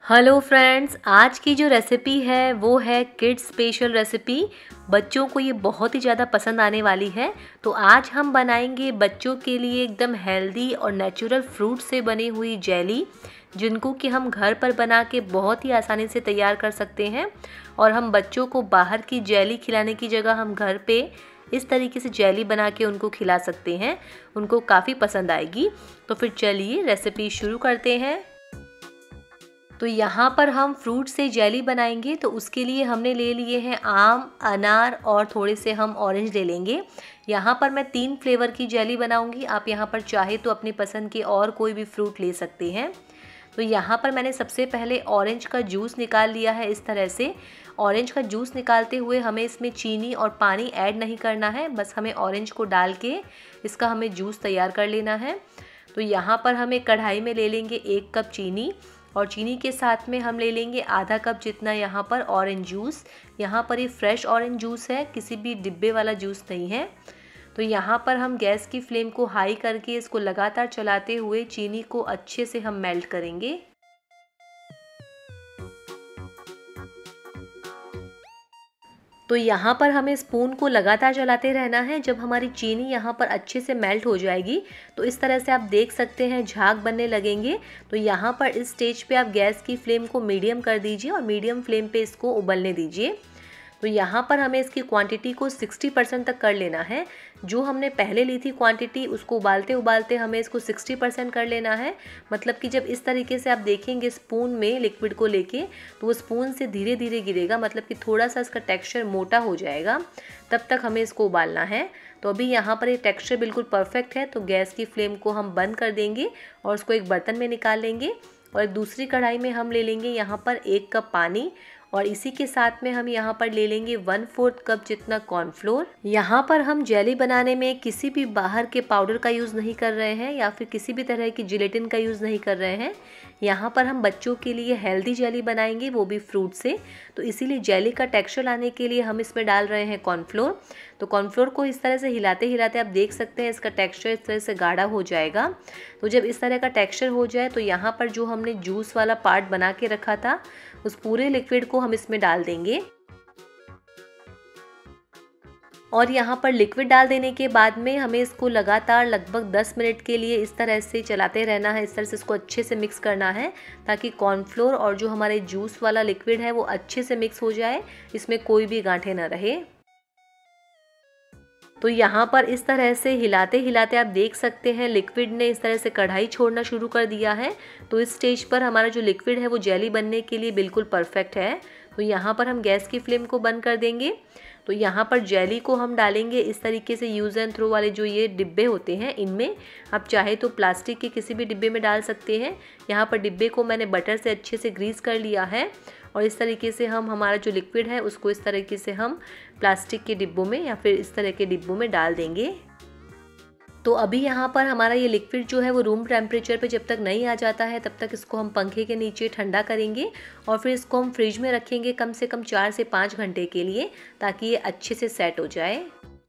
Hello friends, आज की जो रेसिपी है वो है किड्स स्पेशल रेसिपी। बच्चों को ये बहुत ही ज़्यादा पसंद आने वाली है। तो आज हम बनाएंगे बच्चों के लिए एकदम हेल्दी और नेचुरल फ्रूट से बनी हुई जेली, जिनको कि हम घर पर बना के बहुत ही आसानी से तैयार कर सकते हैं। और हम बच्चों को बाहर की जेली खिलाने की जगह हम घर पे इस तरीके से जेली बना के उनको खिला सकते हैं। उनको काफ़ी पसंद आएगी। तो फिर चलिए रेसिपी शुरू करते हैं। तो यहाँ पर हम फ्रूट से जेली बनाएंगे, तो उसके लिए हमने ले लिए हैं आम, अनार और थोड़े से हम ऑरेंज ले लेंगे। यहाँ पर मैं 3 फ्लेवर की जेली बनाऊंगी। आप यहाँ पर चाहे तो अपनी पसंद के और कोई भी फ्रूट ले सकते हैं। तो यहाँ पर मैंने सबसे पहले ऑरेंज का जूस निकाल लिया है। इस तरह से ऑरेंज का जूस निकालते हुए हमें इसमें चीनी और पानी ऐड नहीं करना है, बस हमें ऑरेंज को डाल के इसका हमें जूस तैयार कर लेना है। तो यहाँ पर हमें कढ़ाई में ले लेंगे 1 कप चीनी और चीनी के साथ में हम ले लेंगे आधा कप जितना यहाँ पर ऑरेंज जूस। यहाँ पर ये फ्रेश ऑरेंज जूस है, किसी भी डिब्बे वाला जूस नहीं है। तो यहाँ पर हम गैस की फ्लेम को हाई करके इसको लगातार चलाते हुए चीनी को अच्छे से हम मेल्ट करेंगे। तो यहाँ पर हमें स्पून को लगातार चलाते रहना है। जब हमारी चीनी यहाँ पर अच्छे से मेल्ट हो जाएगी तो इस तरह से आप देख सकते हैं झाग बनने लगेंगे। तो यहाँ पर इस स्टेज पे आप गैस की फ्लेम को मीडियम कर दीजिए और मीडियम फ्लेम पे इसको उबलने दीजिए। तो यहाँ पर हमें इसकी क्वांटिटी को 60% तक कर लेना है। जो हमने पहले ली थी क्वांटिटी, उसको उबालते उबालते हमें इसको 60% कर लेना है। मतलब कि जब इस तरीके से आप देखेंगे स्पून में लिक्विड को लेके, तो वो स्पून से धीरे धीरे गिरेगा, मतलब कि थोड़ा सा इसका टेक्सचर मोटा हो जाएगा। तब तक हमें इसको उबालना है। तो अभी यहाँ पर ये टेक्सचर बिल्कुल परफेक्ट है। तो गैस की फ्लेम को हम बंद कर देंगे और उसको एक बर्तन में निकाल लेंगे। और एक दूसरी कढ़ाई में हम ले लेंगे यहाँ पर 1 कप पानी और इसी के साथ में हम यहाँ पर ले लेंगे 1/4 कप जितना कॉर्नफ्लोर। यहाँ पर हम जेली बनाने में किसी भी बाहर के पाउडर का यूज़ नहीं कर रहे हैं या फिर किसी भी तरह की जिलेटिन का यूज़ नहीं कर रहे हैं। यहाँ पर हम बच्चों के लिए हेल्दी जेली बनाएंगे, वो भी फ्रूट से। तो इसीलिए जेली का टेक्सचर लाने के लिए हम इसमें डाल रहे हैं कॉर्नफ्लोर। तो कॉर्नफ्लोर को इस तरह से हिलाते हिलाते आप देख सकते हैं इसका टेक्सचर इस तरह से गाढ़ा हो जाएगा। तो जब इस तरह का टेक्सचर हो जाए तो यहाँ पर जो हमने जूस वाला पार्ट बना के रखा था, उस पूरे लिक्विड को हम इसमें डाल देंगे। और यहाँ पर लिक्विड डाल देने के बाद में हमें इसको लगातार लगभग 10 मिनट के लिए इस तरह से चलाते रहना है। इस तरह से इसको अच्छे से मिक्स करना है ताकि कॉर्नफ्लोर और जो हमारे जूस वाला लिक्विड है वो अच्छे से मिक्स हो जाए, इसमें कोई भी गांठें न रहे। तो यहाँ पर इस तरह से हिलाते हिलाते आप देख सकते हैं लिक्विड ने इस तरह से कढ़ाई छोड़ना शुरू कर दिया है। तो इस स्टेज पर हमारा जो लिक्विड है वो जेली बनने के लिए बिल्कुल परफेक्ट है। तो यहाँ पर हम गैस की फ्लेम को बंद कर देंगे। तो यहाँ पर जेली को हम डालेंगे इस तरीके से यूज़ एंड थ्रो वाले जो ये डिब्बे होते हैं, इनमें। आप चाहे तो प्लास्टिक के किसी भी डिब्बे में डाल सकते हैं। यहाँ पर डिब्बे को मैंने बटर से अच्छे से ग्रीस कर लिया है और इस तरीके से हम हमारा जो लिक्विड है उसको इस तरीके से हम प्लास्टिक के डिब्बों में या फिर इस तरह के डिब्बों में डाल देंगे। तो अभी यहाँ पर हमारा ये लिक्विड जो है वो रूम टेम्परेचर पे जब तक नहीं आ जाता है तब तक इसको हम पंखे के नीचे ठंडा करेंगे और फिर इसको हम फ्रिज में रखेंगे कम से कम 4 से 5 घंटे के लिए, ताकि ये अच्छे से सेट हो जाए।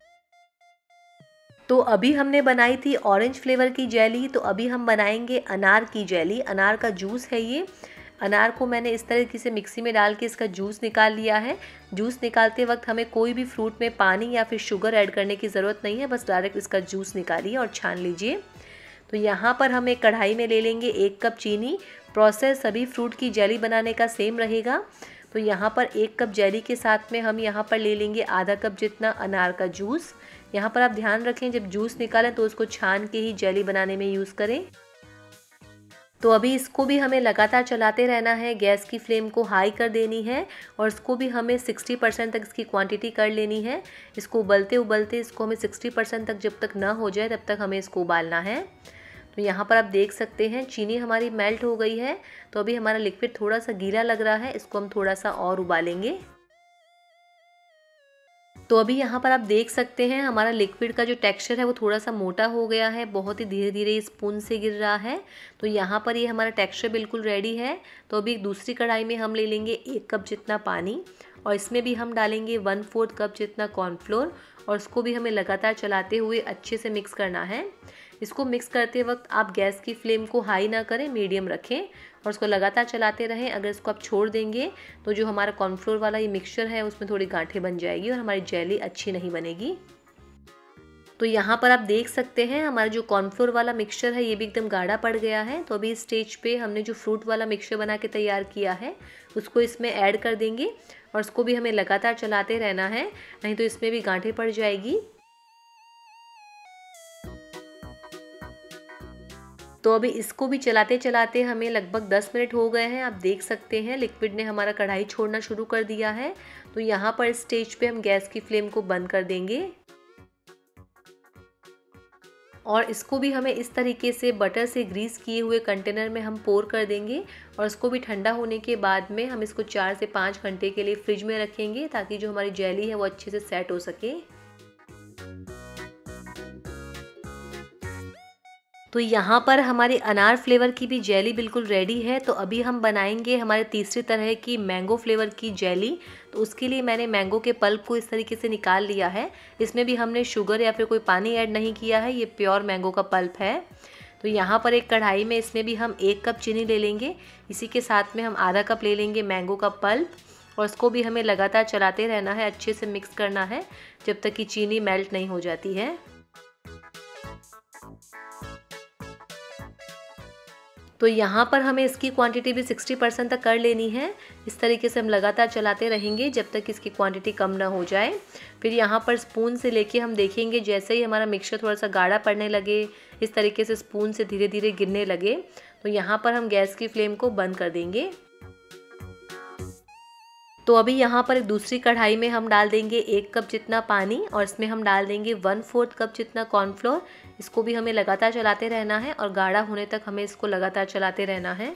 तो अभी हमने बनाई थी ऑरेंज फ्लेवर की जेली, तो अभी हम बनाएंगे अनार की जेली। अनार का जूस है ये। अनार को मैंने इस तरीके से मिक्सी में डाल के इसका जूस निकाल लिया है। जूस निकालते वक्त हमें कोई भी फ्रूट में पानी या फिर शुगर ऐड करने की ज़रूरत नहीं है, बस डायरेक्ट इसका जूस निकालिए और छान लीजिए। तो यहाँ पर हम एक कढ़ाई में ले लेंगे 1 कप चीनी। प्रोसेस सभी फ्रूट की जेली बनाने का सेम रहेगा। तो यहाँ पर 1 कप जेली के साथ में हम यहाँ पर ले लेंगे आधा कप जितना अनार का जूस। यहाँ पर आप ध्यान रखें जब जूस निकालें तो उसको छान के ही जेली बनाने में यूज़ करें। तो अभी इसको भी हमें लगातार चलाते रहना है, गैस की फ्लेम को हाई कर देनी है और इसको भी हमें 60% तक इसकी क्वांटिटी कर लेनी है। इसको उबलते उबलते इसको हमें 60% तक जब तक ना हो जाए तब तक हमें इसको उबालना है। तो यहाँ पर आप देख सकते हैं चीनी हमारी मेल्ट हो गई है। तो अभी हमारा लिक्विड थोड़ा सा गीला लग रहा है, इसको हम थोड़ा सा और उबालेंगे। तो अभी यहाँ पर आप देख सकते हैं हमारा लिक्विड का जो टेक्सचर है वो थोड़ा सा मोटा हो गया है, बहुत ही धीरे धीरे स्पून से गिर रहा है। तो यहाँ पर ये हमारा टेक्सचर बिल्कुल रेडी है। तो अभी दूसरी कढ़ाई में हम ले लेंगे 1 कप जितना पानी और इसमें भी हम डालेंगे 1/4 कप जितना कॉर्नफ्लोर और इसको भी हमें लगातार चलाते हुए अच्छे से मिक्स करना है। इसको मिक्स करते वक्त आप गैस की फ्लेम को हाई ना करें, मीडियम रखें और उसको लगातार चलाते रहें। अगर इसको आप छोड़ देंगे तो जो हमारा कॉर्नफ्लोर वाला ये मिक्सचर है उसमें थोड़ी गांठें बन जाएगी और हमारी जेली अच्छी नहीं बनेगी। तो यहाँ पर आप देख सकते हैं हमारा जो कॉर्नफ्लोर वाला मिक्सचर है ये भी एकदम गाढ़ा पड़ गया है। तो अभी इस स्टेज पे हमने जो फ्रूट वाला मिक्सचर बना के तैयार किया है उसको इसमें ऐड कर देंगे और उसको भी हमें लगातार चलाते रहना है, नहीं तो इसमें भी गांठें पड़ जाएगी। तो अभी इसको भी चलाते चलाते हमें लगभग 10 मिनट हो गए हैं। आप देख सकते हैं लिक्विड ने हमारा कढ़ाई छोड़ना शुरू कर दिया है। तो यहाँ पर इस स्टेज पे हम गैस की फ्लेम को बंद कर देंगे और इसको भी हमें इस तरीके से बटर से ग्रीस किए हुए कंटेनर में हम पोर कर देंगे और इसको भी ठंडा होने के बाद में हम इसको 4 से 5 घंटे के लिए फ्रिज में रखेंगे ताकि जो हमारी जेली है वो अच्छे से सेट हो सके। तो यहाँ पर हमारी अनार फ्लेवर की भी जेली बिल्कुल रेडी है। तो अभी हम बनाएंगे हमारे तीसरी तरह की मैंगो फ्लेवर की जेली। तो उसके लिए मैंने मैंगो के पल्प को इस तरीके से निकाल लिया है। इसमें भी हमने शुगर या फिर कोई पानी ऐड नहीं किया है, ये प्योर मैंगो का पल्प है। तो यहाँ पर एक कढ़ाई में इसमें भी हम 1 कप चीनी ले लेंगे, इसी के साथ में हम आधा कप ले लेंगे मैंगो का पल्प और इसको भी हमें लगातार चलाते रहना है, अच्छे से मिक्स करना है जब तक कि चीनी मेल्ट नहीं हो जाती है। तो यहाँ पर हमें इसकी क्वांटिटी भी 60% तक कर लेनी है। इस तरीके से हम लगातार चलाते रहेंगे जब तक इसकी क्वांटिटी कम ना हो जाए। फिर यहाँ पर स्पून से लेके हम देखेंगे जैसे ही हमारा मिक्सचर थोड़ा सा गाढ़ा पड़ने लगे, इस तरीके से स्पून से धीरे धीरे गिरने लगे, तो यहाँ पर हम गैस की फ्लेम को बंद कर देंगे। तो अभी यहाँ पर एक दूसरी कढ़ाई में हम डाल देंगे 1 कप जितना पानी और इसमें हम डाल देंगे 1/4 कप जितना कॉर्नफ्लोर। इसको भी हमें लगातार चलाते रहना है और गाढ़ा होने तक हमें इसको लगातार चलाते रहना है।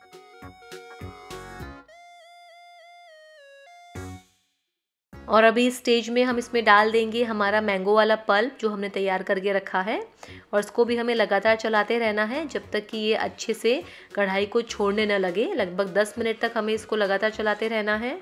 और अभी इस स्टेज में हम इसमें डाल देंगे हमारा मैंगो वाला पल्प जो हमने तैयार करके रखा है और इसको भी हमें लगातार चलाते रहना है जब तक कि ये अच्छे से कढ़ाई को छोड़ने न लगे। लगभग 10 मिनट तक हमें इसको लगातार चलाते रहना है।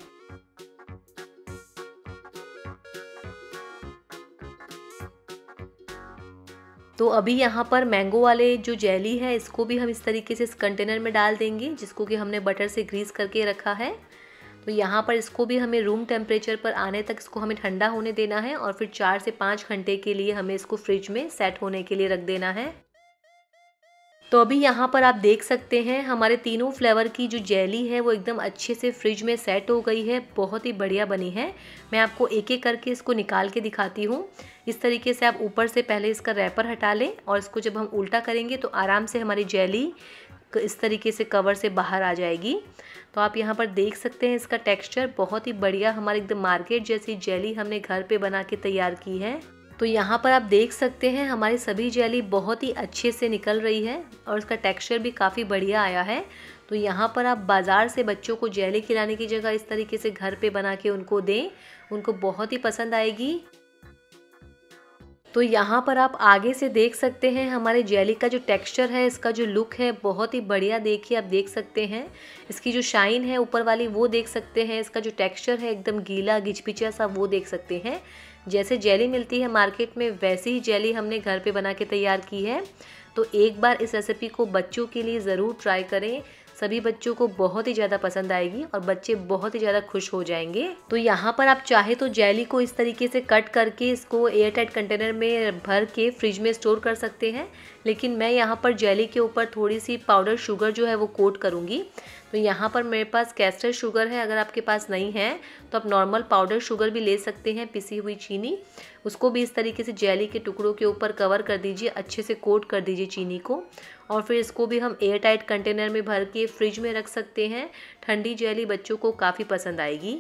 तो अभी यहाँ पर मैंगो वाले जो जेली है इसको भी हम इस तरीके से इस कंटेनर में डाल देंगे जिसको कि हमने बटर से ग्रीस करके रखा है। तो यहाँ पर इसको भी हमें रूम टेम्परेचर पर आने तक इसको हमें ठंडा होने देना है और फिर 4 से 5 घंटे के लिए हमें इसको फ्रिज में सेट होने के लिए रख देना है। तो अभी यहाँ पर आप देख सकते हैं हमारे तीनों फ्लेवर की जो जेली है वो एकदम अच्छे से फ्रिज में सेट हो गई है, बहुत ही बढ़िया बनी है। मैं आपको एक एक करके इसको निकाल के दिखाती हूँ। इस तरीके से आप ऊपर से पहले इसका रैपर हटा लें और इसको जब हम उल्टा करेंगे तो आराम से हमारी जेली इस तरीके से कवर से बाहर आ जाएगी। तो आप यहाँ पर देख सकते हैं इसका टेक्सचर बहुत ही बढ़िया, हमारे एकदम मार्केट जैसी जेली हमने घर पे बना के तैयार की है। तो यहाँ पर आप देख सकते हैं हमारी सभी जेली बहुत ही अच्छे से निकल रही है और इसका टेक्सचर भी काफ़ी बढ़िया आया है। तो यहाँ पर आप बाज़ार से बच्चों को जेली खिलाने की जगह इस तरीके से घर पे बना के उनको दें, उनको बहुत ही पसंद आएगी। तो यहाँ पर आप आगे से देख सकते हैं हमारे जेली का जो टेक्सचर है, इसका जो लुक है बहुत ही बढ़िया। देखिए आप देख सकते हैं इसकी जो शाइन है ऊपर वाली वो देख सकते हैं, इसका जो टेक्सचर है एकदम गीला घिचपिचा सा वो देख सकते हैं। जैसे जेली मिलती है मार्केट में वैसी ही जेली हमने घर पे बना के तैयार की है। तो एक बार इस रेसिपी को बच्चों के लिए ज़रूर ट्राई करें, सभी बच्चों को बहुत ही ज़्यादा पसंद आएगी और बच्चे बहुत ही ज़्यादा खुश हो जाएंगे। तो यहाँ पर आप चाहे तो जेली को इस तरीके से कट करके इसको एयर टाइट कंटेनर में भर के फ्रिज में स्टोर कर सकते हैं, लेकिन मैं यहाँ पर जेली के ऊपर थोड़ी सी पाउडर शुगर जो है वो कोट करूँगी। तो यहाँ पर मेरे पास कैस्टर शुगर है, अगर आपके पास नहीं है तो आप नॉर्मल पाउडर शुगर भी ले सकते हैं, पिसी हुई चीनी। उसको भी इस तरीके से जेली के टुकड़ों के ऊपर कवर कर दीजिए, अच्छे से कोट कर दीजिए चीनी को और फिर इसको भी हम एयर टाइट कंटेनर में भर के फ्रिज में रख सकते हैं। ठंडी जेली बच्चों को काफ़ी पसंद आएगी।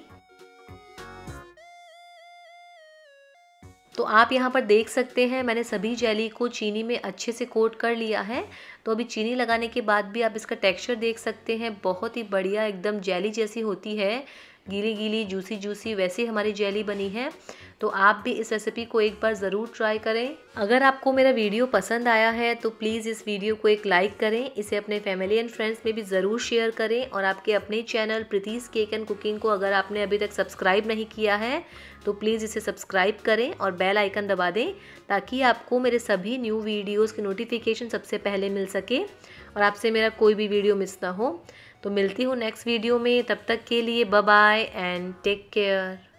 तो आप यहाँ पर देख सकते हैं मैंने सभी जेली को चीनी में अच्छे से कोट कर लिया है। तो अभी चीनी लगाने के बाद भी आप इसका टेक्सचर देख सकते हैं, बहुत ही बढ़िया एकदम जेली जैसी होती है, गीली गीली जूसी जूसी वैसी हमारी जेली बनी है। तो आप भी इस रेसिपी को एक बार ज़रूर ट्राई करें। अगर आपको मेरा वीडियो पसंद आया है तो प्लीज़ इस वीडियो को एक लाइक करें, इसे अपने फैमिली एंड फ्रेंड्स में भी ज़रूर शेयर करें और आपके अपने channel Preeti's cake and cooking को अगर आपने अभी तक सब्सक्राइब नहीं किया है तो प्लीज़ इसे सब्सक्राइब करें और बेल आइकन दबा दें ताकि आपको मेरे सभी न्यू वीडियोज़ की नोटिफिकेशन सबसे पहले मिल सके। और आपसे मेरा कोई भी वीडियो मिस ना हो। तो मिलती हूँ नेक्स्ट वीडियो में, तब तक के लिए bye bye and take care.